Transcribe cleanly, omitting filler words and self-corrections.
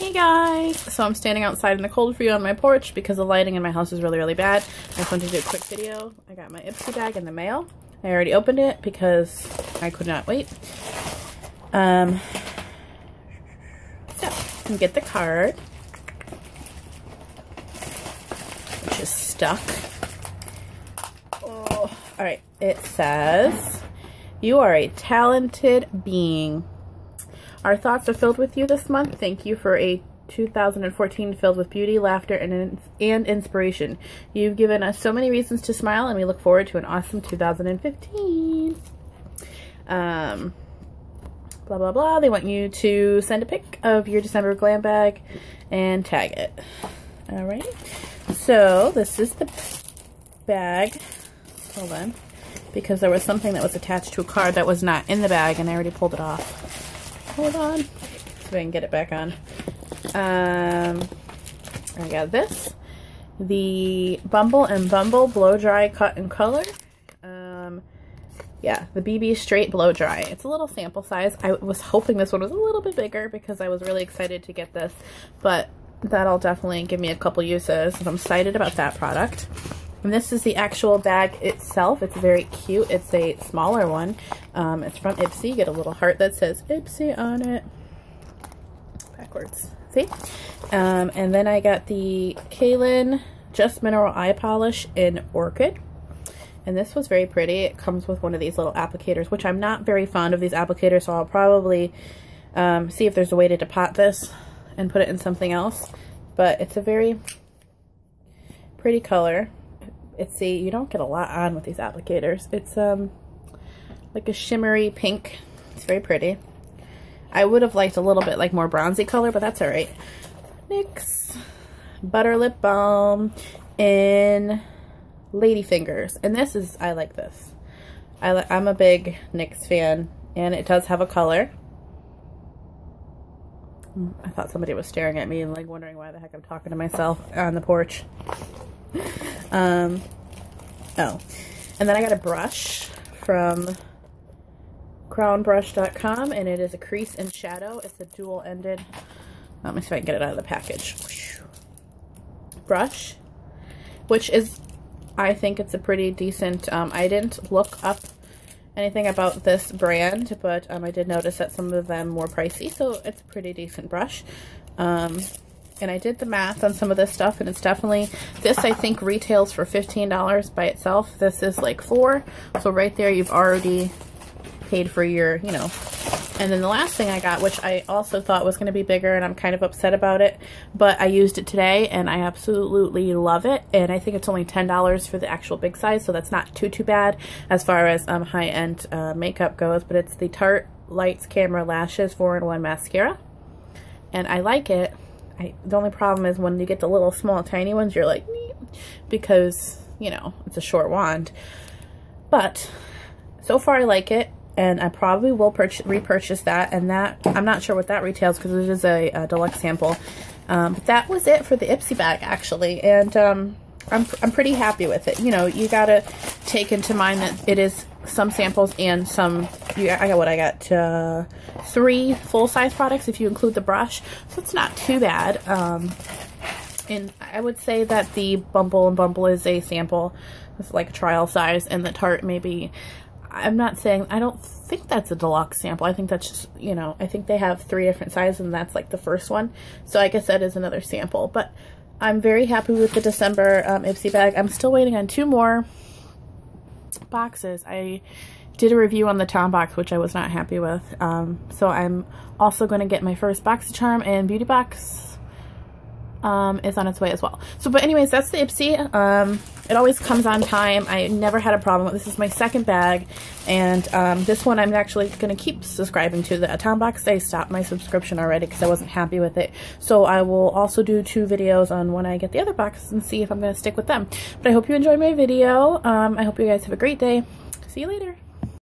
Hey guys! So I'm standing outside in the cold for you on my porch because the lighting in my house is really, really bad. I just wanted to do a quick video. I got my Ipsy bag in the mail. I already opened it because I could not wait. So, you can get the card, which is stuck. Oh, alright, it says, "You are a talented being. Our thoughts are filled with you this month. Thank you for a 2014 filled with beauty, laughter, and inspiration. You've given us so many reasons to smile, and we look forward to an awesome 2015. Blah, blah, blah. They want you to send a pic of your December glam bag and tag it. Alright. So, this is the bag. Hold on. Because there was something that was attached to a card that was not in the bag, and I already pulled it off. Hold on, so I can get it back on. I got this, the Bumble and Bumble Blow Dry Cut and Color. Yeah, the BB Straight Blow Dry. It's a little sample size. I was hoping this one was a little bit bigger because I was really excited to get this, but that'll definitely give me a couple uses. I'm excited about that product. And this is the actual bag itself. It's very cute. It's a smaller one. It's from Ipsy. You get a little heart that says Ipsy on it. Backwards. See? And then I got the Kaylin Just Mineral Eye Polish in Orchid. And this was very pretty. It comes with one of these little applicators, which I'm not very fond of these applicators, so I'll probably see if there's a way to depot this and put it in something else. But it's a very pretty color. You don't get a lot on with these applicators. It's like a shimmery pink. It's very pretty. I would have liked a little bit like more bronzy color, but that's alright. NYX Butter Lip Balm in Ladyfingers. And this is, I like this. I'm a big NYX fan, and it does have a color. I thought somebody was staring at me and like wondering why the heck I'm talking to myself on the porch. Oh, and then I got a brush from crownbrush.com, and it is a crease and shadow. It's a dual-ended, let me see if I can get it out of the package, brush, which is, I think it's a pretty decent, I didn't look up anything about this brand, but I did notice that some of them were pricey, so it's a pretty decent brush. And I did the math on some of this stuff, and it's definitely, this I think retails for $15 by itself. This is like $4, so right there you've already paid for your, you know. And then the last thing I got, which I also thought was going to be bigger, and I'm kind of upset about it, but I used it today, and I absolutely love it, and I think it's only $10 for the actual big size, so that's not too bad as far as high-end makeup goes, but it's the Tarte Lights Camera Lashes 4-in-1 Mascara, and I like it. The only problem is when you get the little small tiny ones, you're like, because, you know, it's a short wand. But so far I like it, and I probably will repurchase that, and that, I'm not sure what that retails because it is a deluxe sample. But that was it for the Ipsy bag, actually, and I'm pretty happy with it. You know, you gotta take into mind that it is some samples and some, I got 3 full-size products if you include the brush, so it's not too bad. And I would say that the Bumble and Bumble is a sample. It's like a trial size, and the Tarte maybe, I'm not saying, I don't think that's a deluxe sample. I think that's just, you know, I think they have 3 different sizes, and that's like the first one. So I guess that is another sample, but I'm very happy with the December Ipsy bag. I'm still waiting on 2 more boxes. I did a review on the Tom box, which I was not happy with. So I'm also going to get my first BoxyCharm, and Beauty Box is on its way as well. So, but anyways, that's the Ipsy. It always comes on time. I never had a problem. This is my second bag, and this one I'm actually going to keep subscribing to. The Tom box, I stopped my subscription already because I wasn't happy with it. So I will also do 2 videos on when I get the other boxes and see if I'm going to stick with them. But I hope you enjoyed my video. I hope you guys have a great day. See you later.